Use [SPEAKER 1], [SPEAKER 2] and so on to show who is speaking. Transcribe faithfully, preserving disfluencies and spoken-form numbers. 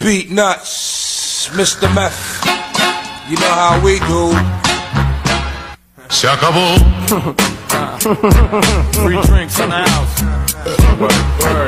[SPEAKER 1] Beat Nuts, Mister Meth. You know how we do.
[SPEAKER 2] Se acabó.
[SPEAKER 3] Free drinks in the house. Word, word.